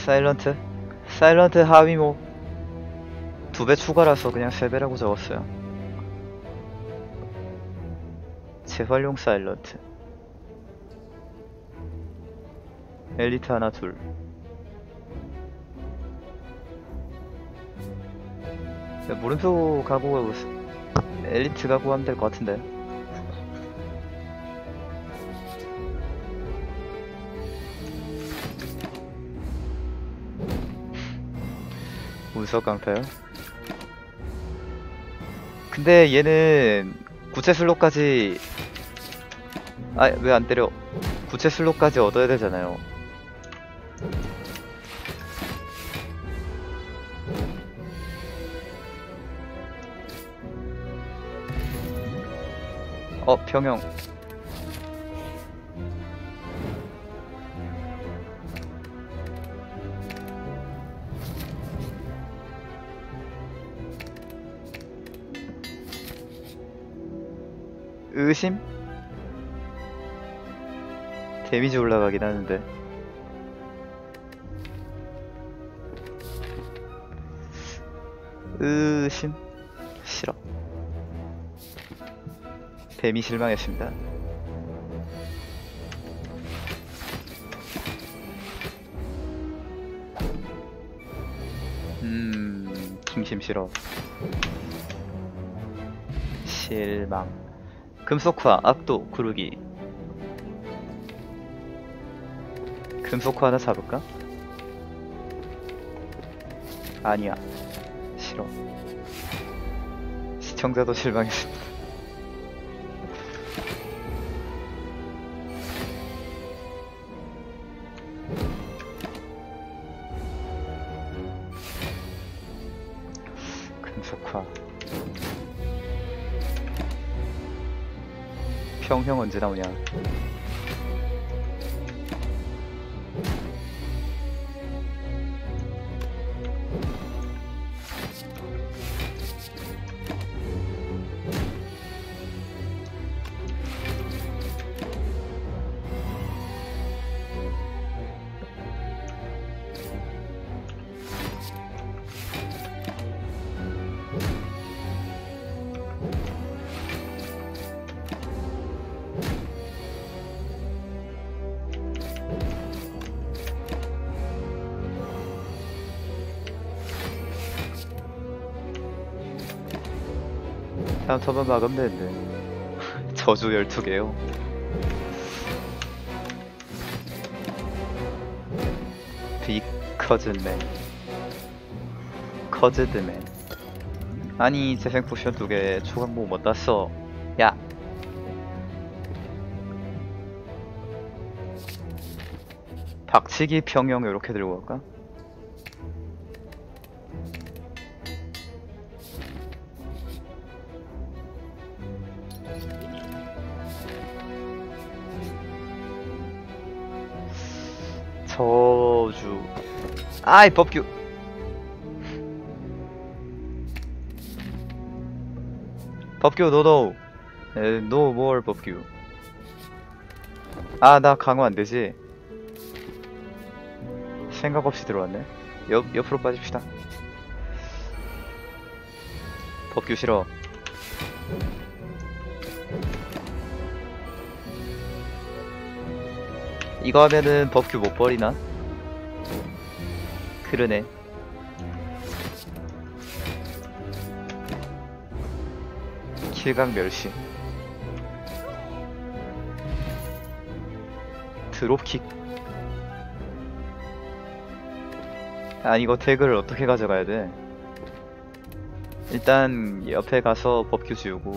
사일런트? 사일런트 하위모 2배 추가라서 그냥 3배라고 적었어요. 재활용 사일런트 엘리트 하나 둘. 물음표 가고 엘리트 가고 하면 될 것 같은데. 운석 강타요? 근데 얘는 구체 슬롯까지 왜 안 때려? 구체 슬롯까지 얻어야 되잖아요. 평형. 의심? 데미지 올라가긴 하는데. 의심? 싫어. 뱀이 실망했습니다. 킹심 싫어. 실망. 금속화, 압도, 구르기. 금속화 하나 잡을까? 아니야. 싫어. 시청자도 실망했습니다. 금속화. 평형 언제 나오냐? 다음 턴만 막으면 되는데. 저주 12개요. 비커즈맨. 커즈드맨. 아니 재생 포션 2개 초강복 못 땄어. 야. 박치기 평형 이렇게 들고 갈까? 저주. 아이 법규. 법규 노노. No more 법규. 나 강화 안되지. 생각 없이 들어왔네. 옆으로 빠집시다. 법규 싫어. 이거 하면은 법규 못 버리나? 그러네. 킬각 멸시. 드롭킥. 아니 이거 태그를 어떻게 가져가야 돼? 일단 옆에 가서 법규 지우고.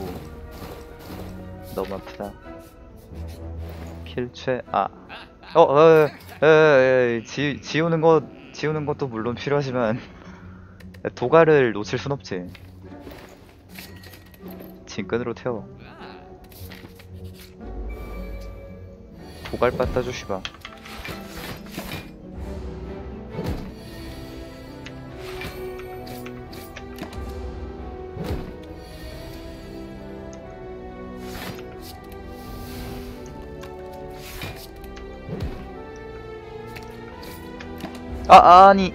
너무 아프다. 킬최. 지우는 것도 물론 필요하지만 도가를 놓칠 순 없지. 진끈으로 태워. 도갈 빠따 주시봐. 아니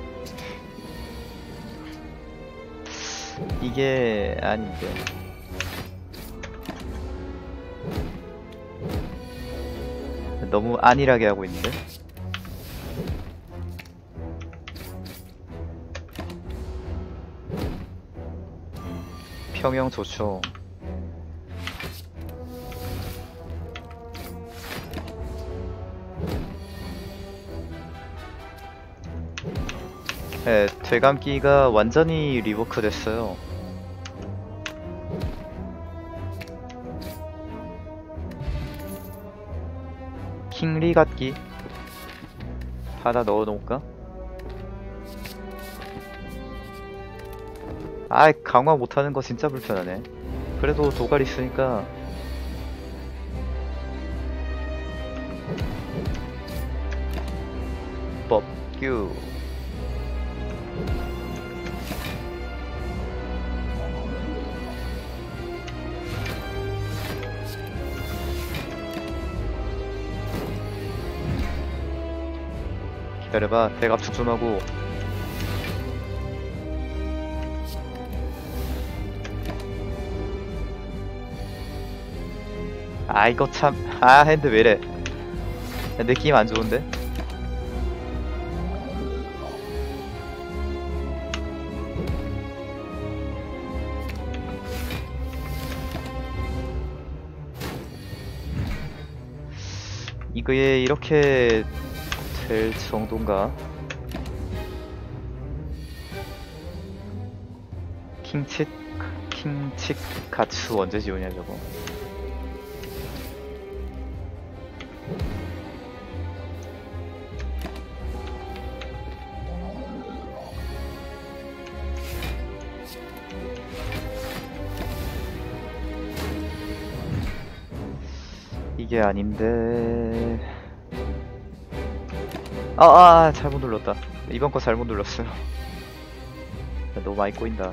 이게 아닌데. 너무 안일하게 하고 있는데. 평형 좋죠. 네, 되감기가 완전히 리워크 됐어요. 킹리 같기 하나 넣어놓을까? 아이, 강화 못하는 거 진짜 불편하네. 그래도 도갈 있으니까. 법규 기다려봐. 대갑축 좀 하고. 아, 이거 참. 아, 핸드 왜래. 느낌 안 좋은데? 이거에 이렇게 될 정도인가? 킹칫 가츠 언제 지우냐 저거. 이게 아닌데. 잘못 눌렀다. 이번 거 잘못 눌렀어요. 너무 많이 꼬인다.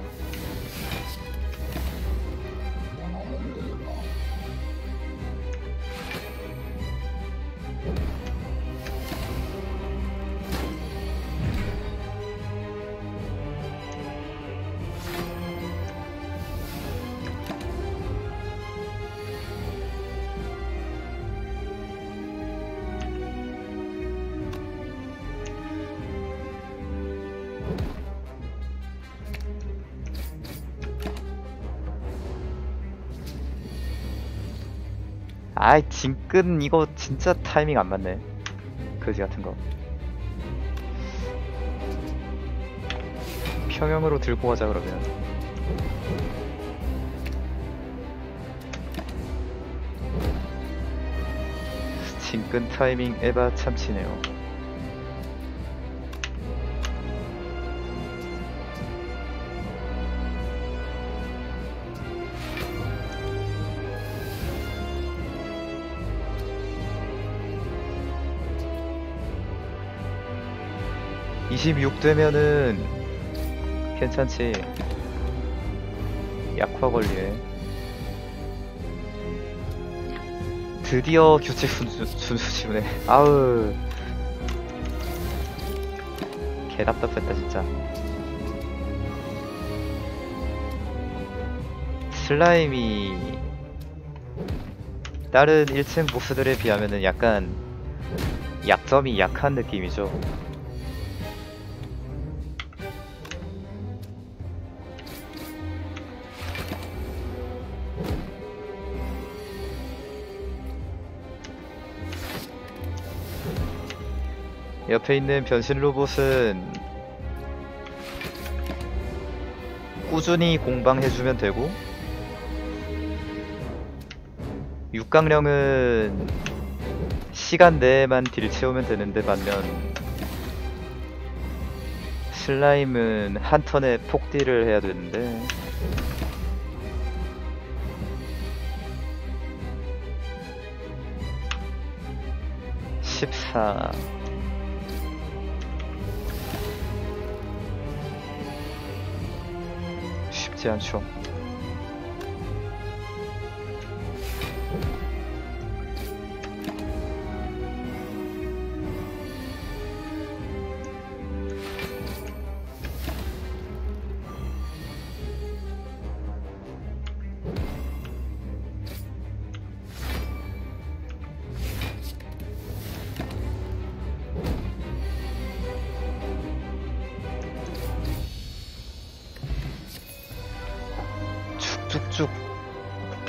아이, 징끈 이거 진짜 타이밍 안 맞네. 그지 같은 거. 평형으로 들고 가자 그러면. 징끈 타이밍 에바 참치네요. (26) 되면은 괜찮지. 약화 관리에 드디어 규칙 준수 지우네. 아우, 개 답답했다 진짜. 슬라임이 다른 1층 보스들에 비하면은 약간 약점이 약한 느낌이죠. 옆에 있는 변신 로봇은 꾸준히 공방해주면 되고, 육강령은 시간 내에만 딜 채우면 되는데, 반면 슬라임은 한 턴에 폭딜을 해야 되는데, (14) 쉽지 않죠.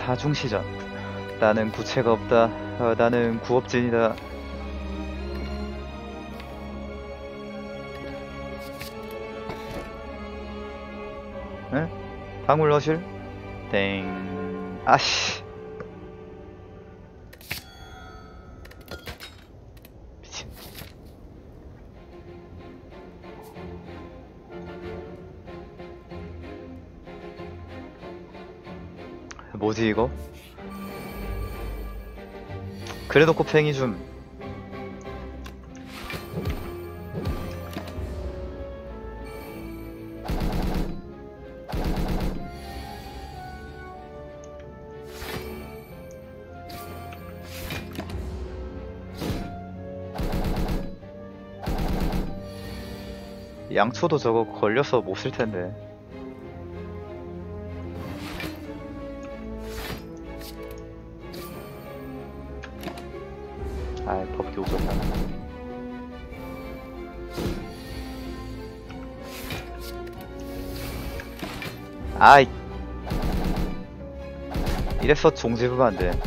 다중시전. 나는 구체가 없다. 나는 구업진이다. 응? 방울 넣으실? 땡. 아씨. 미친. 뭐지 이거? 그래놓고 팽이 좀. 양초도 저거 걸려서 못 쓸 텐데. 아이, 법기 오졌다. 아이, 이래서 종지부가 안 돼.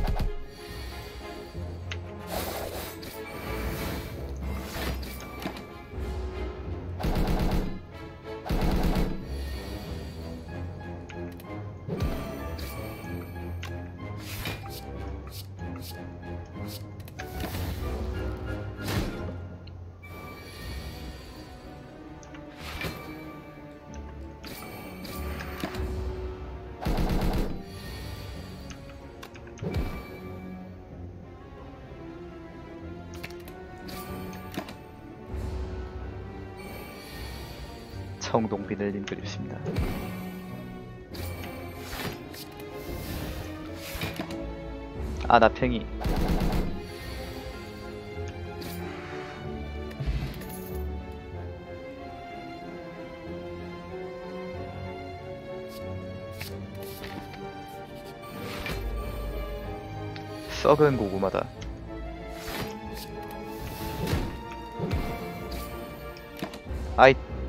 청동비늘님 그립습니다. 아, 나 팽이. 썩은 고구마다. 아이,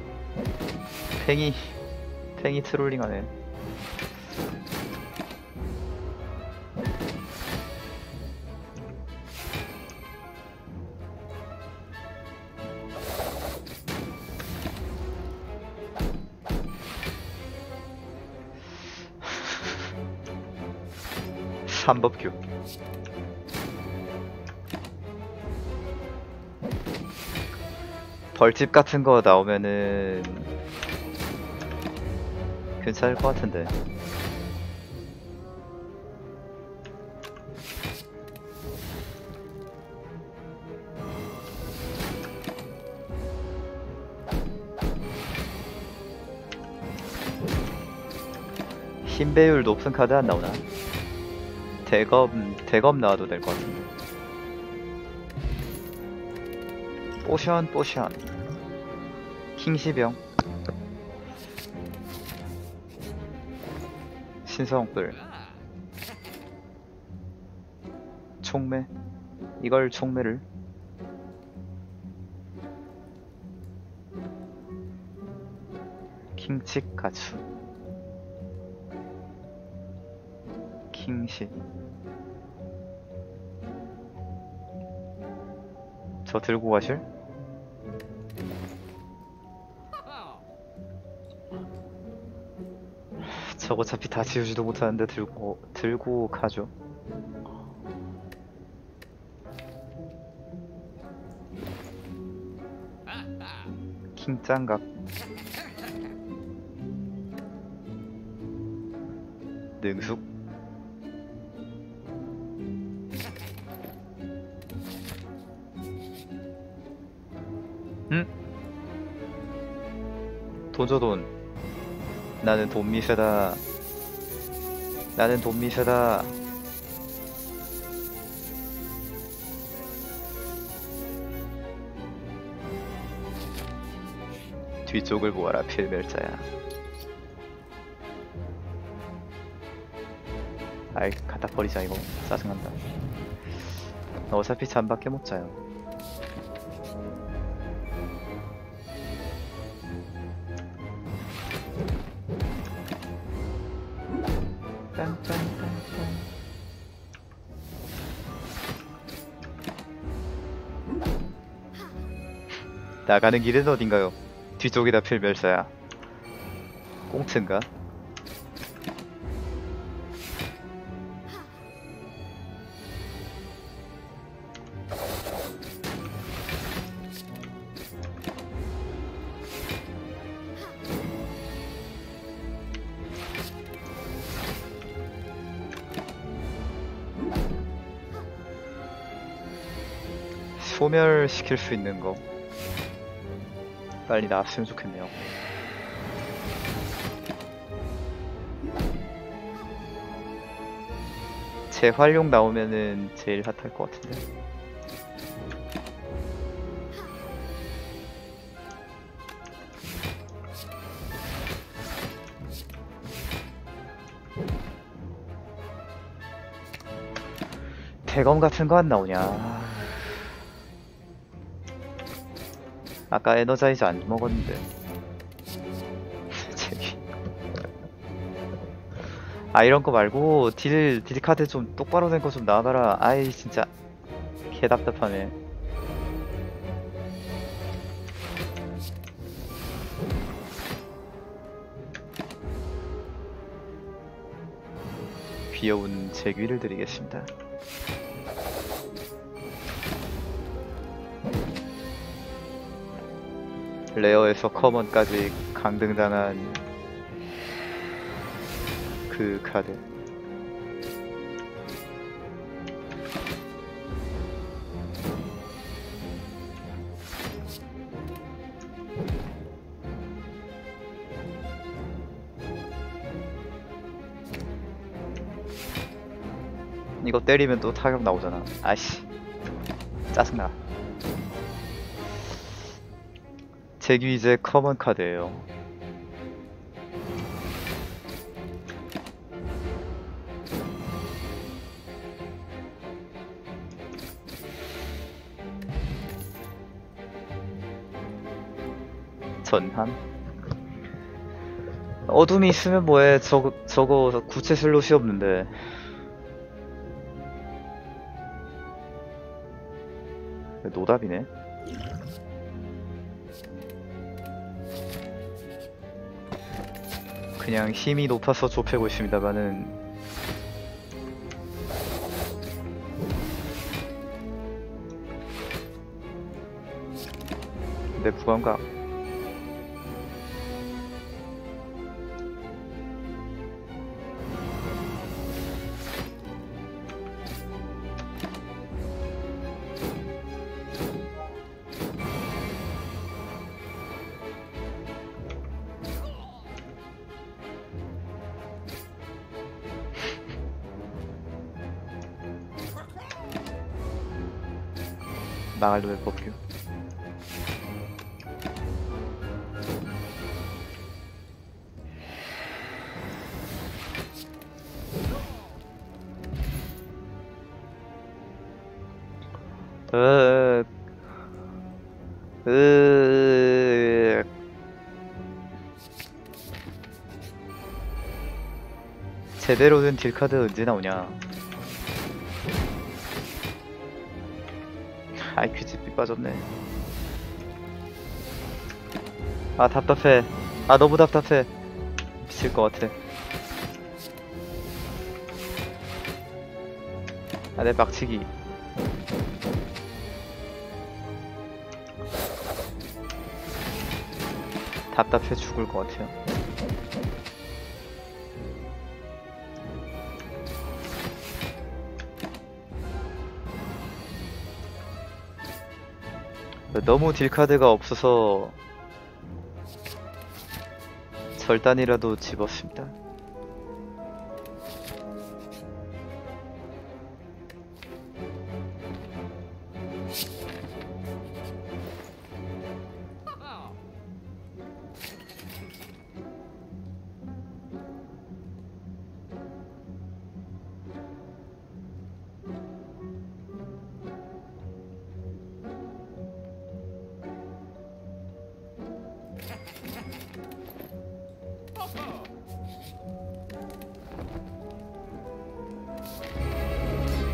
팽이 트롤링하네. 삼법규. 벌집 같은 거 나오면은 괜찮을 것 같은데. 힘 배율 높은 카드 안 나오나? 대검 나와도 될 것 같은데. 포션. 킹시병. 신성불. 총매. 이걸 총매를. 킹칙 가추. 킹시. 저 들고 가실? 저거 어차피 다 지우지도 못하는데 들고 가죠. 킹짱각. 능숙. 응? 도저돈. 나는 돈 미세다. 나는 돈 미세다. 뒤쪽을 보아라 필멸자야. 아이, 갖다 버리자 이거. 짜증난다. 나 어차피 잠밖에 못 자요. 짠짠짠짠. 나가는 길은 어딘가요? 뒤쪽이다 필멸사야. 꽁트인가? 소멸시킬 수 있는 거 빨리 나왔으면 좋겠네요. 재활용 나오면은 제일 핫할 것 같은데. 대검 같은 거 안 나오냐? 아까 에너자이저 안 먹었는데. 재미. 아 이런 거 말고 딜 카드 좀 똑바로 된 거 좀 나와봐라. 아이 진짜 개 답답하네. 귀여운 제귀를 드리겠습니다. 레어에서 커먼까지 강등당한 그 카드. 이거 때리면 또 타격 나오잖아. 아이씨 짜증나. 제규 이제 커먼 카드예요. 전함. 어둠이 있으면 뭐해. 저거 구체 슬롯이 없는데. 노답이네. 그냥 힘이 높아서 좁혀고 있습니다만은 내 부감각. 망할 놈의 법규. 제대로 된 딜카드 언제 나오냐. 아이 퀴즈비 빠졌네. 아 답답해. 아 너무 답답해. 미칠 것 같아. 아 내 막치기. 답답해 죽을 것 같아요. 너무 딜카드가 없어서 절단이라도 집었습니다.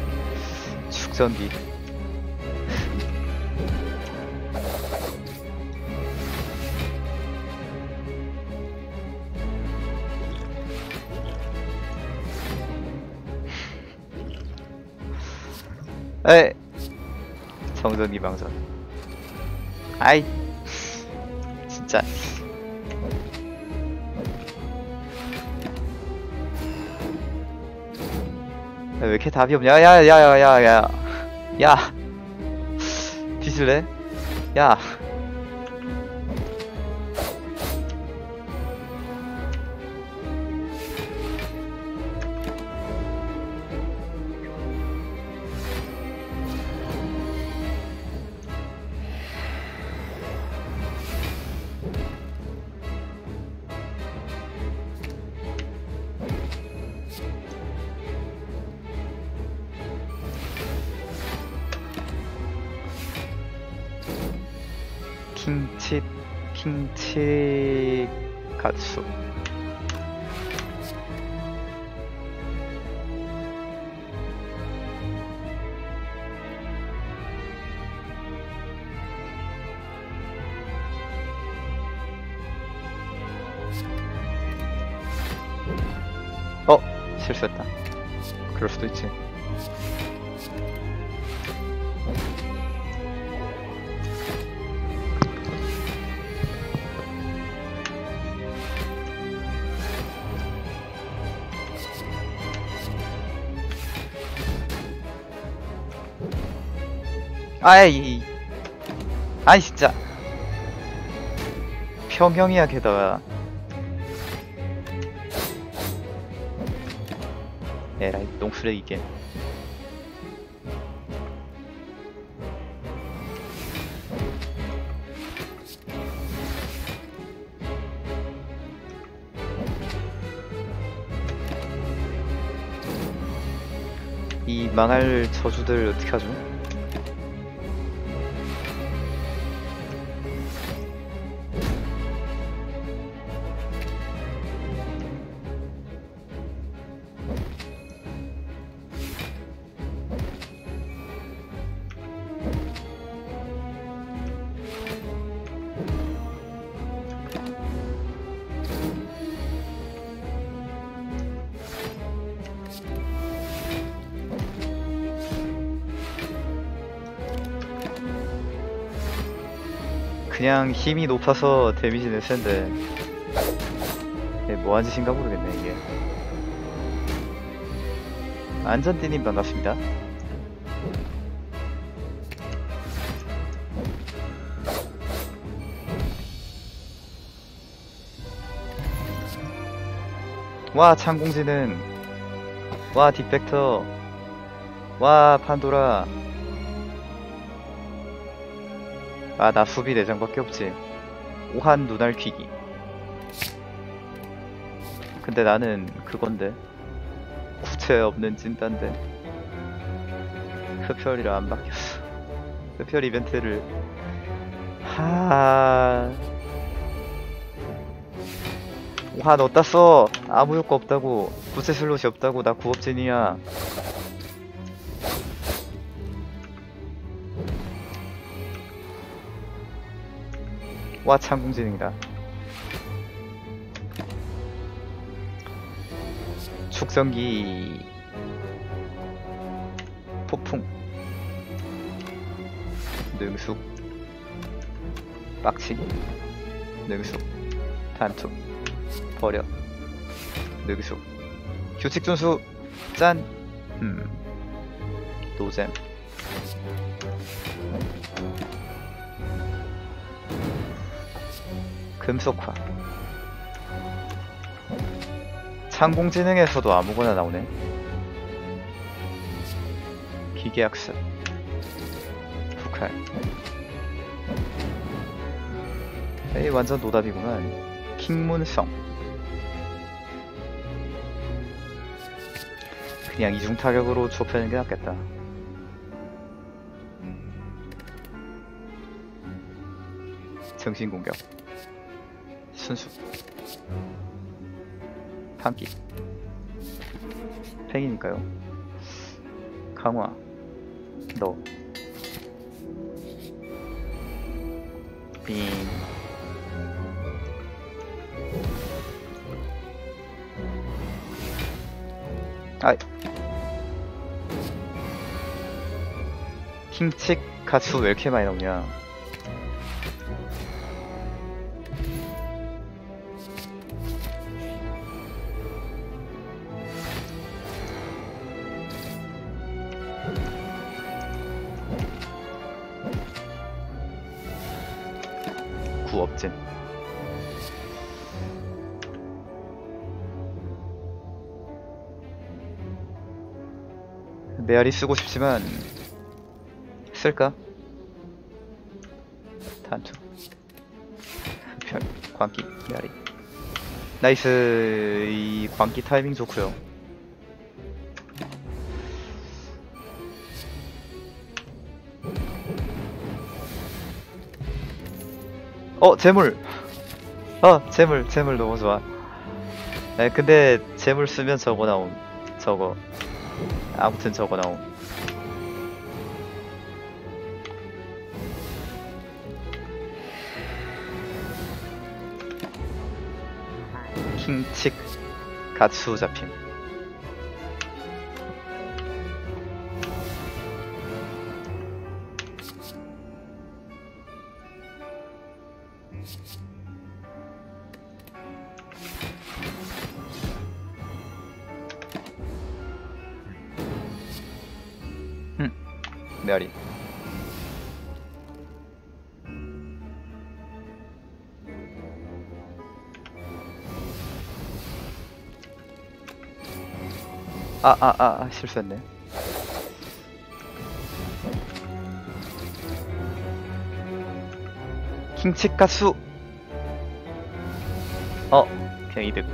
축전기. 에 정전기방전. 아이 진짜. 왜 이렇게 답이 없냐? 야야야야야야. 야 뒤질래? 야. 킹치 가츠. 실수했다. 그럴 수도 있지. 아이 진짜 평형이야 게다가. 에라이 똥쓰레기 게임. 이 망할 저주들 어떻게 하죠? 그냥 힘이 높아서 데미지 낼 텐데 뭐한 짓인가 모르겠네 이게. 안전띠님 반갑습니다. 와 창공지능, 와 딥벡터, 와 판도라. 아 나 수비 내장밖에 없지. 오한 눈알 퀴기. 근데 나는 그건데 구체 없는 찐딴데 흡혈이라 안 바뀌었어. 흡혈 이벤트를 오한 어디다 써. 아무 효과 없다고. 구체 슬롯이 없다고. 나 구업진이야. 와 창공지능이다. 축성기 폭풍 능숙 빡치기 능숙 단투 버려 능숙 규칙 준수 짠. 노잼 금속화. 창공지능에서도 아무거나 나오네. 기계학습 북할. 에이 완전 노답이구만. 킹문성. 그냥 이중타격으로 좁혀는 게 낫겠다. 정신공격 순수 판기 팽이니까요. 강화 너 빙. 아이 킹칙 가수 왜 이렇게 많이 나오냐. 구업진. 메아리 쓰고 싶지만 쓸까? 단투 별 광기 메아리 나이스. 이 광기 타이밍 좋고요. 재물. 재물 너무 좋아. 네, 근데 재물 쓰면 저거 나옴. 저거 아무튼 저거 나옴. 킹칙 가츠 잡힘. 메아리. 실수했네. 킹칙 가수. 그냥 이득.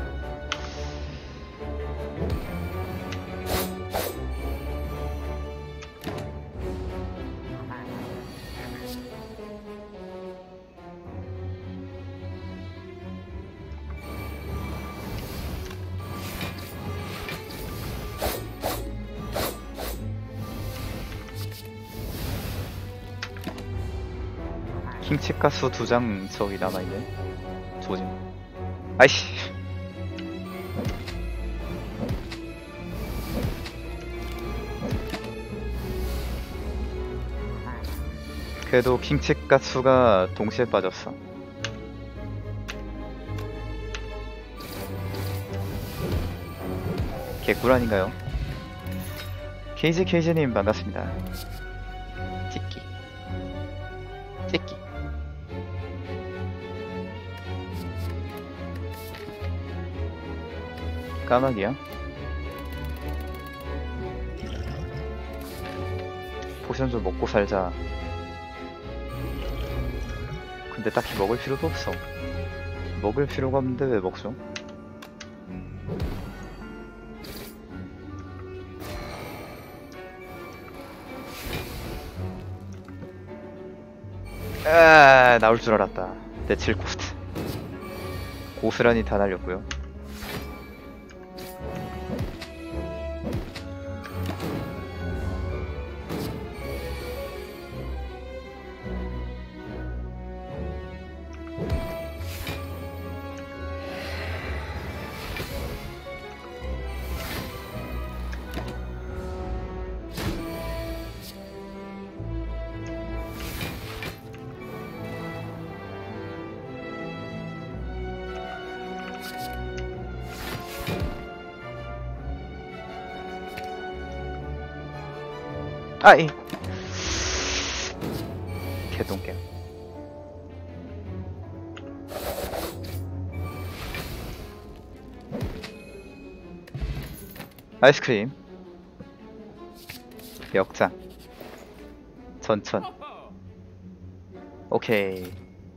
킹칙 가수 2장 저기 남아있네. 조짐. 아이씨. 그래도 킹칙 가수가 동시에 빠졌어. 개꿀 아닌가요? KJ님 반갑습니다. 찍기. 까마귀야? 포션 좀 먹고 살자. 근데 딱히 먹을 필요도 없어. 먹을 필요가 없는데 왜 먹죠? 나올 줄 알았다. 내 7코스트 고스란히 다 날렸고요. 아이 개똥개. 아이스크림 역장 전천. 오케이.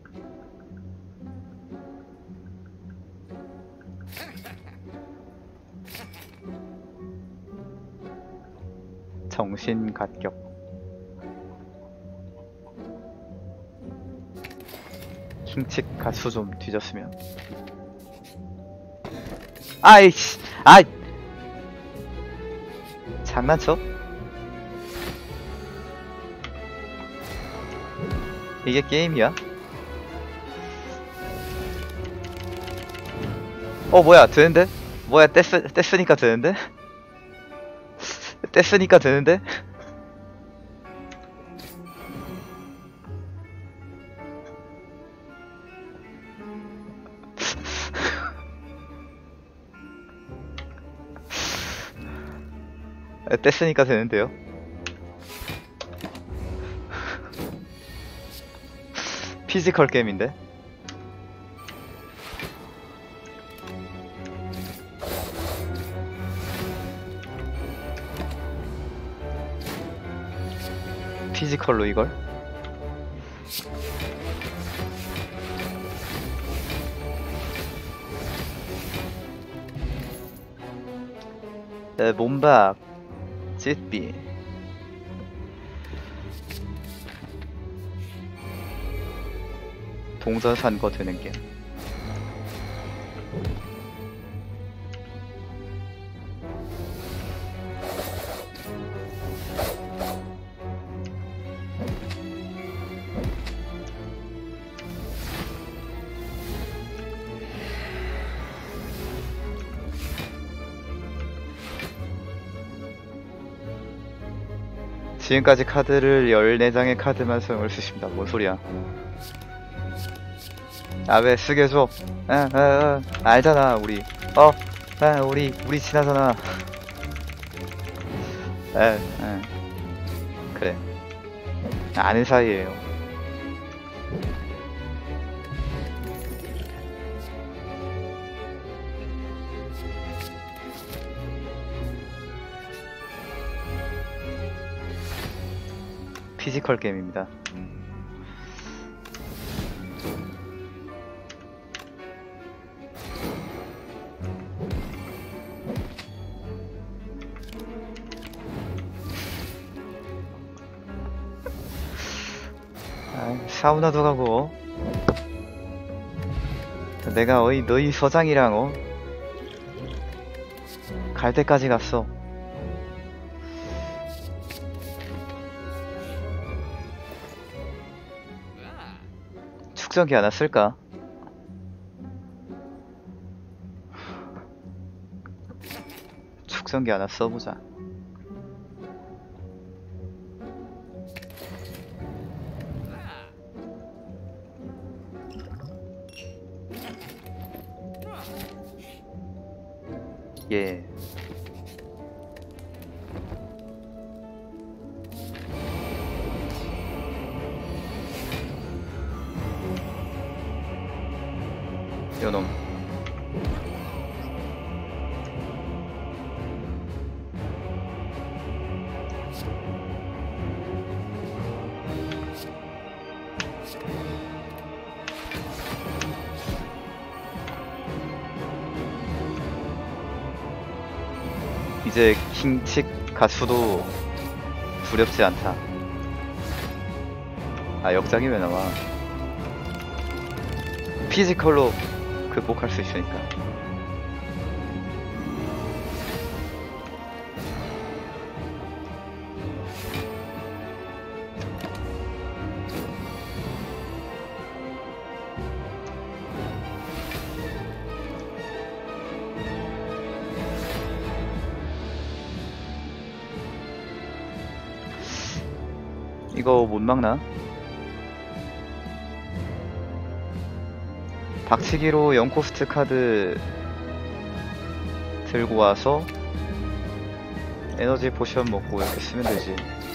정신 갓격. 킹칙 가수 좀 뒤졌으면. 아이씨, 장난쳐? 이게 게임이야? 뭐야, 되는데? 뭐야, 뗐으니까 되는데? 뗐으니까 되는데? 뗐으니까 되는데요. 피지컬 게임인데. 피지컬로 이걸? 몸박 찢비 동전 산 거 되는 게 지금까지 카드를 14장의 카드만 사용할 수 있습니다. 뭔 소리야. 아, 왜 쓰게 해줘. 알잖아, 우리. 우리 친하잖아. 그래. 아는 사이에요. 피지컬 게임입니다. 사우나도 가고 내가 너희 서장이랑 갈 때까지 갔어. 축적이 안 왔을까? 축성기 하나 써보자. 예. 요놈. 이제 킹칙 가수도 두렵지 않다. 아, 역작이 왜 나와? 피지컬로 극복할 수 있으니까. 이거 못 막나? 박치기로 0코스트 카드 들고 와서 에너지 포션 먹고 이렇게 쓰면 되지.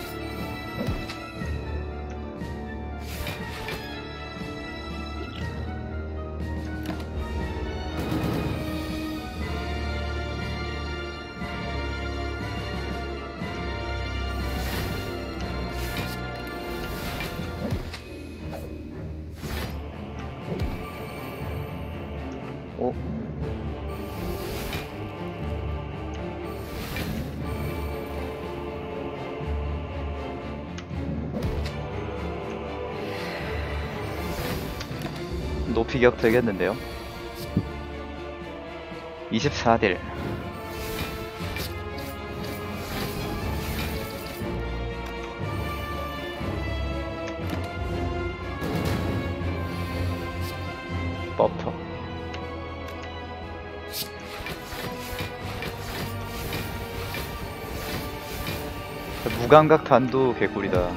오. 높이 격 되겠는데요? 24딜. 버터. 무감각 단도 개꿀이다.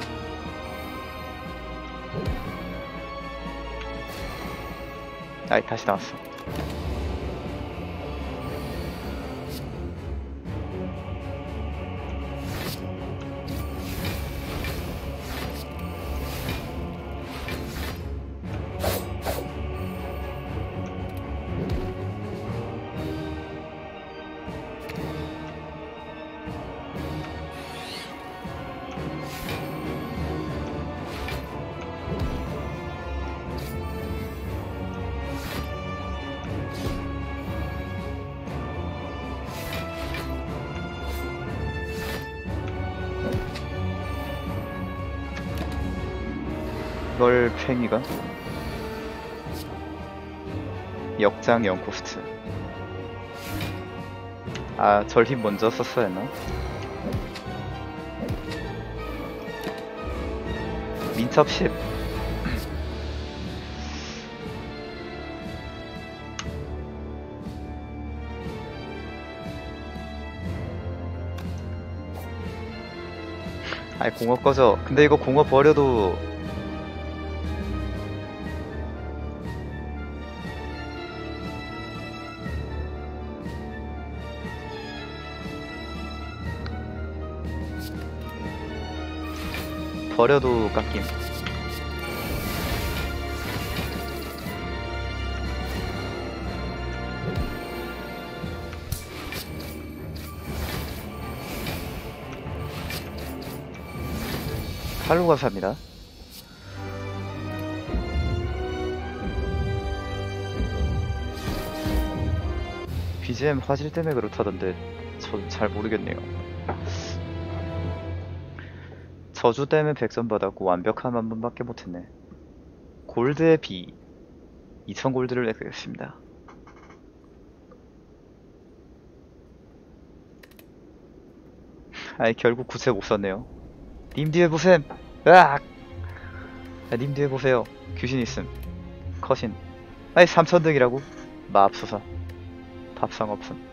아이, 다시 나왔어. 이걸 팽이가 역장 0코스트. 아, 절힘 먼저 썼어야 했나? 민첩 10. 아이, 공업 꺼져. 근데 이거 공업 버려도 깎임. 칼로 감사합니다. BGM 화질 때문에 그렇다던데 전 잘 모르겠네요. 저주 때문에 100점 받았고 완벽함 한 번밖에 못했네. 골드의 비 2000골드를 내겠습니다. 아이, 결국 구체 못 썼네요. 님 뒤에 보셈. 으악! 아, 님 뒤에 보세요. 귀신 있음. 컷인. 아이, 3000등이라고? 맙소사. 밥상 없음.